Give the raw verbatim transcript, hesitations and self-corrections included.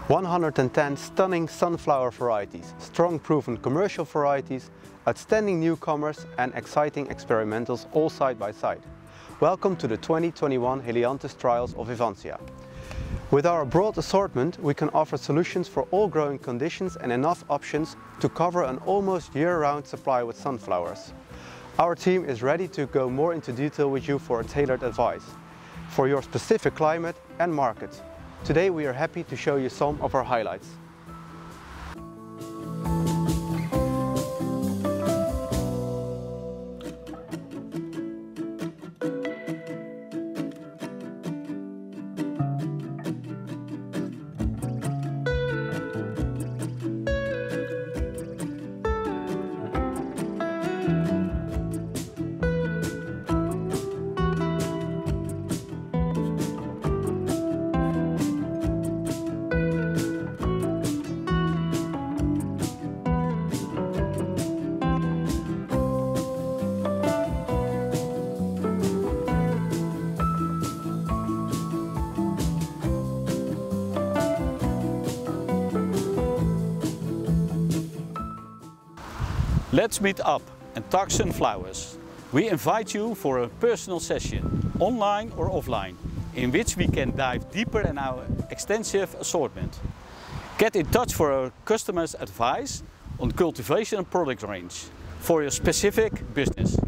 one hundred ten stunning sunflower varieties, strong proven commercial varieties, outstanding newcomers and exciting experimentals all side by side. Welcome to the twenty twenty-one Helianthus trials of Evansia. With our broad assortment, we can offer solutions for all growing conditions and enough options to cover an almost year-round supply with sunflowers. Our team is ready to go more into detail with you for a tailored advice for your specific climate and market. Today we are happy to show you some of our highlights. Let's meet up and talk sunflowers. We invite you for a personal session, online or offline, in which we can dive deeper in our extensive assortment. Get in touch for our customers' advice on cultivation and product range for your specific business.